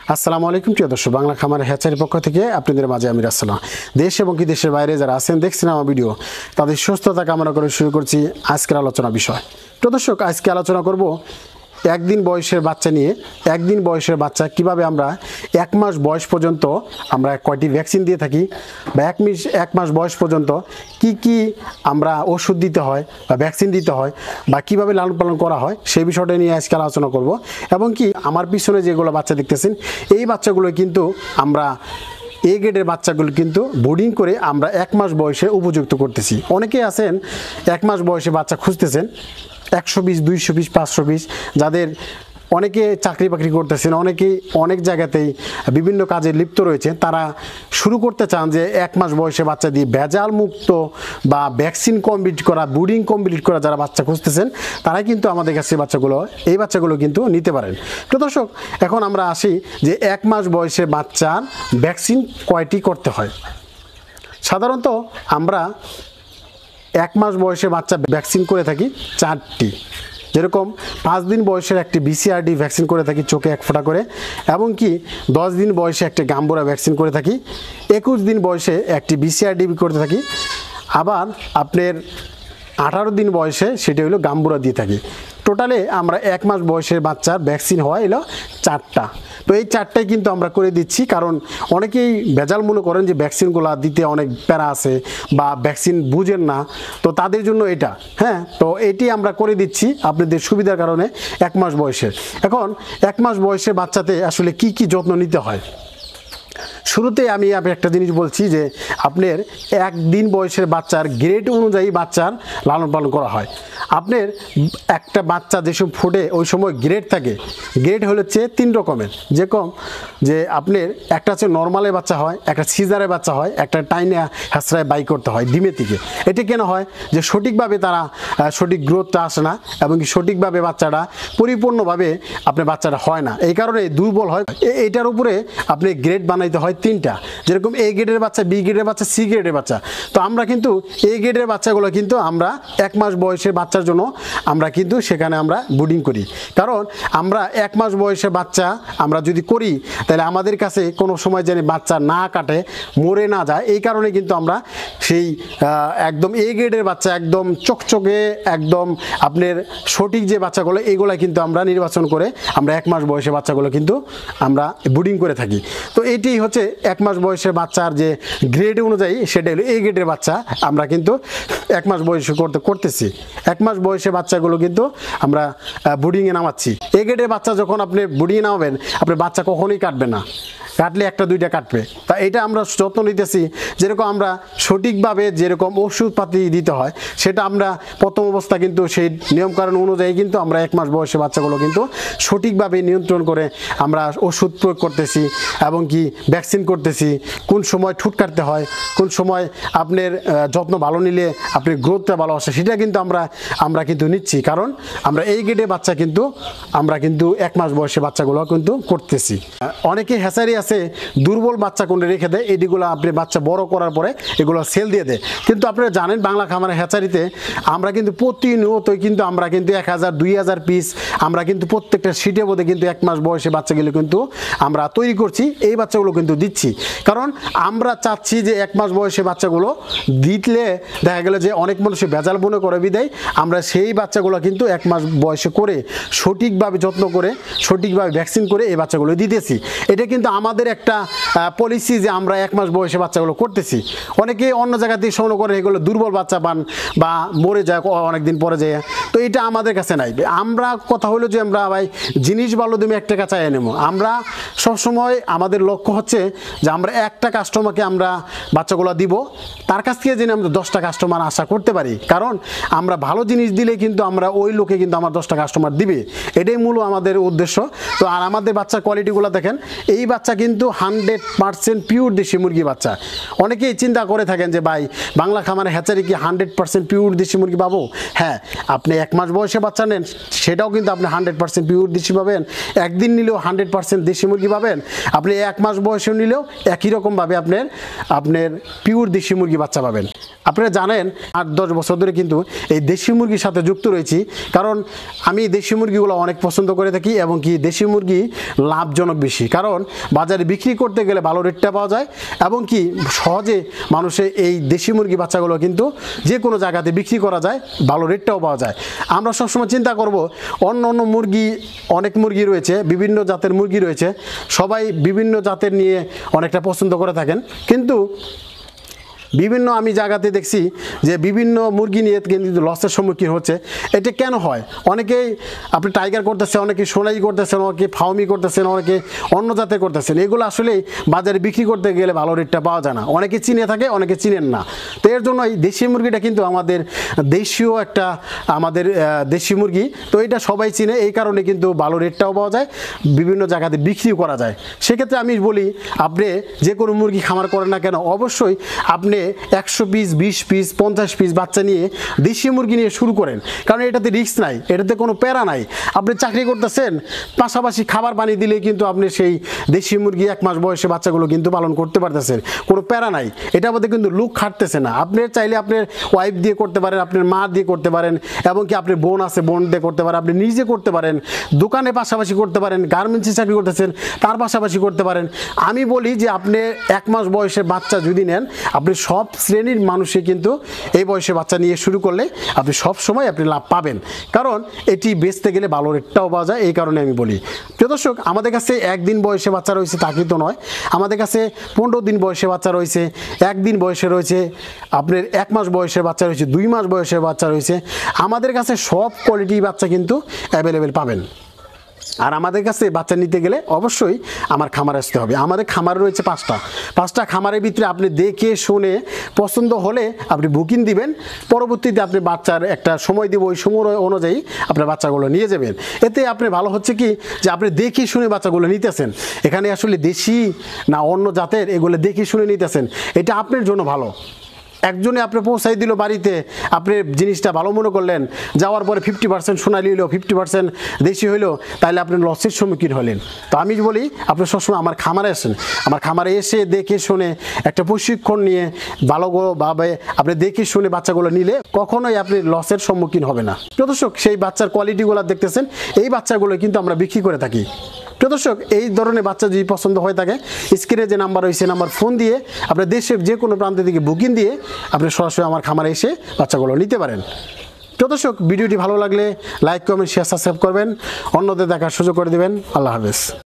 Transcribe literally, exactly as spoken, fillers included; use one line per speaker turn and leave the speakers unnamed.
আসসালামু আলাইকুম প্রিয় দর্শক, বাংলা খামার হ্যাচারির পক্ষ থেকে আপনাদের মাঝে আমি রাসেলাম। দেশ এবং কি দেশের বাইরে যারা আছেন দেখছেন আমার ভিডিও, তাদের সুস্থতা কামনা করে শুরু করছি আজকের আলোচনা বিষয়। প্রিয় দর্শক, আজকে আলোচনা করব একদিন বয়সের বাচ্চা নিয়ে। একদিন বয়সের বাচ্চা কিভাবে আমরা এক মাস বয়স পর্যন্ত আমরা কয়টি ভ্যাকসিন দিয়ে থাকি, বা এক মাস এক মাস বয়স পর্যন্ত কি কি আমরা ওষুধ দিতে হয় বা ভ্যাকসিন দিতে হয়, বা কিভাবে লালন পালন করা হয় সেই বিষয়টা নিয়ে আজকে আলোচনা করব। এবং কি আমার পিছনে যেগুলো বাচ্চা দেখতেছেন, এই বাচ্চাগুলো কিন্তু আমরা এ গ্রেডের বাচ্চাগুলো কিন্তু বোর্ডিং করে আমরা এক মাস বয়সে উপযুক্ত করতেছি। অনেকেই আছেন এক মাস বয়সে বাচ্চা খুঁজতেছেন, একশো পিস দুইশো পিস পাঁচশো পিস, যাদের অনেকে চাকরি বাকরি করতেছেন, অনেকেই অনেক জায়গাতেই বিভিন্ন কাজে লিপ্ত রয়েছে, তারা শুরু করতে চান যে এক মাস বয়সে বাচ্চা দিয়ে ভেজাল মুক্ত বা ভ্যাকসিন কমপ্লিট করা, ব্রুডিং কমপ্লিট করা যারা বাচ্চা খুঁজতেছেন, তারাই কিন্তু আমাদের কাছে বাচ্চাগুলো এই বাচ্চাগুলো কিন্তু নিতে পারেন। তো দর্শক, এখন আমরা আসি যে এক মাস বয়সে বাচ্চার ভ্যাকসিন কয়টি করতে হয়। সাধারণত আমরা এক মাস বয়সে বাচ্চা ভ্যাকসিন করে থাকি চারটি। যেরকম পাঁচ দিন বয়সের একটি বিসিআরডি ভ্যাকসিন করে থাকি চোখে এক ফোঁটা করে, এবং কি দশ দিন বয়সে একটি গাম্বুরা ভ্যাকসিন করে থাকি, একুশ দিন বয়সে একটি বিসিআরডি করতে থাকি, আবার আপনার আঠারো দিন বয়সে সেটা হলো গাম্বুরা দিয়ে থাকি। টোটালে আমরা এক মাস বয়সের বাচ্চার ভ্যাকসিন হয় এলো চারটা। তো এই চারটাই কিন্তু আমরা করে দিচ্ছি, কারণ অনেকেই ভেজাল মনে করেন যে ভ্যাকসিনগুলো দিতে অনেক প্যারা আছে বা ভ্যাকসিন বুঝেন না, তো তাদের জন্য এটা হ্যাঁ তো এটি আমরা করে দিচ্ছি আপনাদের সুবিধার কারণে এক মাস বয়সে। এখন এক মাস বয়সে বাচ্চাতে আসলে কি কি যত্ন নিতে হয়। শুরুতে আমি একটা জিনিস বলছি যে আপনার একদিন বয়সের বাচ্চার গ্রেড অনুযায়ী বাচ্চার লালন পালন করা হয়। আপনার একটা বাচ্চা যে সময় ফোটে ওই সময় গ্রেড থাকে, গ্রেড হচ্ছে তিন রকমের। যেরকম যে আপনার একটা হচ্ছে নর্মালে বাচ্চা হয়, একটা সিজারে বাচ্চা হয়, একটা টাইনে হ্যাঁচড়ায় বাই করতে হয় ডিমের থেকে। এটি কেন হয় যে সঠিকভাবে তারা সঠিক গ্রোথটা আসে না, এবং কি সঠিকভাবে বাচ্চাটা পরিপূর্ণভাবে আপনার বাচ্চাটা হয় না, এই কারণে দুর্বল হয়। এটার উপরে আপনি গ্রেড বানাইতে হয় তিনটা। যেরকম এ গ্রেডের বাচ্চা, বি গ্রেডের বাচ্চা, সি গ্রেডের বাচ্চা। তো আমরা কিন্তু এ গ্রেডের বাচ্চাগুলো কিন্তু আমরা এক মাস বয়সের বাচ্চার জন্য আমরা কিন্তু সেখানে আমরা ব্রুডিং করি। কারণ আমরা এক মাস বয়সে বাচ্চা আমরা যদি করি, তাহলে আমাদের কাছে কোনো সময় যেন বাচ্চা না কাটে, মরে না যায়, এই কারণে কিন্তু আমরা সেই একদম এ গ্রেডের বাচ্চা, একদম চকচকে একদম আপনার সঠিক যে বাচ্চাগুলো, এইগুলো কিন্তু আমরা নির্বাচন করে আমরা এক মাস বয়সে বাচ্চাগুলো কিন্তু আমরা ব্রুডিং করে থাকি। তো এটি হচ্ছে এক মাস বয়সের বাচ্চার যে গ্রেড অনুযায়ী, সেটা হলো এই গ্রেডের বাচ্চা আমরা কিন্তু এক মাস বয়সে করতে করতেছি। এক মাস বয়সে বাচ্চাগুলো কিন্তু আমরা ব্রুডিংয়ে নামাচ্ছি। এই গ্রেডের বাচ্চা যখন আপনি ব্রুডিংয়ে নামাবেন, আপনার বাচ্চা কখনোই কাটবে না, কাটলে একটা দুইটা কাটবে। তা এটা আমরা যত্ন নিতেছি, যেরকম আমরা সঠিকভাবে যেরকম ওষুধপাতি দিতে হয়, সেটা আমরা প্রথম অবস্থা কিন্তু সেই নিয়মকানুন অনুযায়ী কিন্তু আমরা এক মাস বয়সে বাচ্চাগুলো কিন্তু সঠিকভাবে নিয়ন্ত্রণ করে আমরা ওষুধ প্রয়োগ করতেছি, এবং কি ভ্যাকসিন করতেছি। কোন সময় ঠুট কাটতে হয়, কোন সময় আপনার যত্ন ভালো নিলে আপনার গ্রোথটা ভালো আসে, সেটা কিন্তু আমরা আমরা কিন্তু নিচ্ছি। কারণ আমরা এই গ্রেডে বাচ্চা কিন্তু আমরা কিন্তু এক মাস বয়সে বাচ্চাগুলো কিন্তু করতেছি। অনেকে হ্যাচারি আছে দুর্বল বাচ্চা কোনটা রেখে দেয়, এটিগুলো আপনি বাচ্চা বড় করার পরে এগুলো সেল দিয়ে দেয়। কিন্তু আপনারা জানেন বাংলা খামারের হ্যাচারিতে আমরা কিন্তু প্রতিনিয়তই কিন্তু আমরা কিন্তু এক হাজার দুই হাজার পিস আমরা কিন্তু প্রত্যেকটা সিটে বোধে কিন্তু এক মাস বয়সে বাচ্চাগুলো কিন্তু আমরা তৈরি করছি, এই বাচ্চাগুলো কিন্তু দিচ্ছি। কারণ আমরা চাচ্ছি যে এক মাস বয়সে বাচ্চাগুলো দিলে দেখা গেল যে অনেক মানুষের ভেজাল মনে করে বিদায় আমরা সেই বাচ্চাগুলো কিন্তু এক মাস বয়সে করে সঠিকভাবে যত্ন করে সঠিকভাবে ভ্যাকসিন করে এই বাচ্চাগুলো দিতেছি। এটা কিন্তু আমাদের একটা পলিসি যে আমরা এক মাস বয়সে বাচ্চাগুলো করতেছি। অনেকে অন্য জায়গা দিয়ে শোনো করে এগুলো দুর্বল বাচ্চা পান বা মরে যায় অনেকদিন পরে যায়, তো এটা আমাদের কাছে নাই। আমরা কথা হলো যে আমরা ভাই জিনিস ভালো তুমি এক টাকা চাই নেবো। আমরা সবসময় আমাদের লক্ষ্য হচ্ছে যে আমরা একটা কাস্টমারকে আমরা বাচ্চাগুলো দিব, তার কাছ থেকে যেন আমরা দশটা কাস্টমার আশা করতে পারি। কারণ আমরা ভালো জিনিস দিলে কিন্তু আমরা ওই লোকে কিন্তু আমার দশটা কাস্টমার দিবে, এটাই মূল আমাদের উদ্দেশ্য। তো আর আমাদের বাচ্চার কোয়ালিটিগুলো দেখেন, এই বাচ্চা কিন্তু হান্ড্রেড পার্সেন্ট পিওর দেশি মুরগি বাচ্চা। অনেকেই চিন্তা করে থাকেন যে ভাই বাংলা খামারে হ্যাচারি কি হান্ড্রেড পার্সেন্ট পিওর দেশি মুরগি পাবো? হ্যাঁ, আপনি এক মাস বয়সে বাচ্চা নেন সেটাও কিন্তু আপনি হান্ড্রেড পার্সেন্ট পিওর দেশি পাবেন, একদিন নিলেও হান্ড্রেড পার্সেন্ট দেশি মুরগি পাবেন, আপনি এক মাস বয়সে নিলেও একই রকমভাবে আপনার আপনার পিওর দেশি মুরগি বাচ্চা পাবেন। আপনারা জানেন আট দশ বছর ধরে কিন্তু এই দেশি মুরগির সাথে যুক্ত রয়েছি, কারণ আমি দেশি মুরগিগুলো অনেক পছন্দ করে থাকি এবং কি দেশি মুরগি লাভজনক বেশি, কারণ বাজারে বিক্রি করতে গেলে ভালো রেটটা পাওয়া যায় এবং কি সহজে মানুষের এই দেশি মুরগি বাচ্চাগুলো কিন্তু যে কোনো জায়গাতে বিক্রি করা যায়, ভালো রেটটাও পাওয়া যায়। আমরা সবসময় চিন্তা করব অন্য অন্য মুরগি, অনেক মুরগি রয়েছে, বিভিন্ন জাতের মুরগি রয়েছে, সবাই বিভিন্ন জাতের নিয়ে অনেকটা পছন্দ করে থাকেন, কিন্তু বিভিন্ন আমি জায়গাতে দেখছি যে বিভিন্ন মুরগি নিয়ে কিন্তু লসের সম্মুখীন হচ্ছে। এটা কেন হয়? অনেকেই আপনি টাইগার করতেছেন, অনেকে সোনাই করতেছেন, অনেকে ফাউমি করতেছেন, অনেকে অন্য জাতের করতেছেন। এগুলো আসলে বাজারে বিক্রি করতে গেলে ভালো রেটটা পাওয়া যায় না, অনেকে চিনে থাকে, অনেকে চিনেন না। তো এর জন্য এই দেশি মুরগিটা কিন্তু আমাদের দেশীয় একটা আমাদের দেশি মুরগি, তো এটা সবাই চিনে, এই কারণে কিন্তু ভালো রেটটাও পাওয়া যায়, বিভিন্ন জায়গাতে বিক্রিও করা যায়। সেক্ষেত্রে আমি বলি আপনি যে কোনো মুরগি খামার করেন না কেন, অবশ্যই আপনি একশো পিস, বিশ পিস, পঞ্চাশ পিস বাচ্চা নিয়ে দেশি মুরগি নিয়ে শুরু করেন, কারণ এটাতে রিস্ক নাই, এটাতে কোনো প্যারা নাই। আপনি চাকরি করতেছেন, পাশাপাশি খাবার পানি দিলে কিন্তু আপনি সেই দেশি মুরগি এক মাস বয়সে বাচ্চাগুলো কিন্তু পালন করতে পারতেছেন, কোনো প্যারা নাই। এটার মধ্যে কিন্তু লুক খাটতেছে না। আপনি চাইলে আপনার ওয়াইফ দিয়ে করতে পারেন, আপনার মা দিয়ে করতে পারেন, এবং কি আপনার বোন আছে বোন দিয়ে করতে পারেন, আপনি নিজে করতে পারেন, দোকানে পাশাপাশি করতে পারেন, গার্মেন্টসে চাকরি করতেছেন তার পাশাপাশি করতে পারেন। আমি বলি যে আপনি এক মাস বয়সের বাচ্চা যদি নেন, আপনি সব শ্রেণীর মানুষই কিন্তু এই বয়সে বাচ্চা নিয়ে শুরু করলে আপনি সব সময় আপনি লাভ পাবেন, কারণ এটি বেচতে গেলে ভালো রেটটাও পাওয়া যায়। এই কারণে আমি বলি প্রিয় দর্শক, আমাদের কাছে একদিন বয়সে বাচ্চা রয়েছে তা কিন্তু নয়, আমাদের কাছে পনেরো দিন বয়সে বাচ্চা রয়েছে, একদিন বয়সে রয়েছে, আপনার এক মাস বয়সের বাচ্চা রয়েছে, দুই মাস বয়সের বাচ্চা রয়েছে। আমাদের কাছে সব কোয়ালিটির বাচ্চা কিন্তু অ্যাভেলেবেল পাবেন। আর আমাদের কাছে বাচ্চা নিতে গেলে অবশ্যই আমার খামারে আসতে হবে। আমাদের খামার রয়েছে পাঁচটা পাঁচটা খামারের ভিতরে আপনি দেখে শুনে পছন্দ হলে আপনি বুকিং দিবেন, পরবর্তীতে আপনি বাচ্চার একটা সময় দিব, ওই সময় অনুযায়ী আপনার বাচ্চাগুলো নিয়ে যাবেন। এতে আপনি ভালো হচ্ছে কি যে আপনি দেখে শুনে বাচ্চাগুলো নিতেছেন, এখানে আসলে দেশি না অন্য জাতের এগুলো দেখে শুনে নিতেছেন, এটা আপনার জন্য ভালো। একজনে আপনি পৌঁছাই দিল বাড়িতে, আপনি জিনিসটা ভালো মনে করলেন, যাওয়ার পরে ফিফটি পার্সেন্ট সোনালি হইলো, ফিফটি পার্সেন্ট দেশি হইলো, তাহলে আপনি লসের সম্মুখীন হলেন। তো আমি বলি আপনি সবসময় আমার খামারে আসেন, আমার খামারে এসে দেখে শুনে একটা প্রশিক্ষণ নিয়ে ভালোভাবে আপনি দেখে শুনে বাচ্চাগুলো নিলে কখনোই আপনি লসের সম্মুখীন হবে না। প্রিয় দর্শক, সেই বাচ্চার কোয়ালিটিগুলো দেখতেছেন, এই বাচ্চাগুলো কিন্তু আমরা বিক্রি করে থাকি। প্রিয় দর্শক, এই ধরনের বাচ্চা যদি পছন্দ হয়ে থাকে, স্ক্রিনে যে নাম্বার রয়েছে নাম্বার ফোন দিয়ে আপনার দেশের যে কোনো প্রান্ত থেকে বুকিং দিয়ে আপনি সরাসরি আমার খামারে এসে বাচ্চাগুলো নিতে পারেন। প্রিয় দর্শক, ভিডিওটি ভালো লাগলে লাইক কমেন্ট শেয়ার সাবস্ক্রাইব করবেন, অন্যদের দেখার সুযোগ করে দেবেন। আল্লাহ হাফেজ।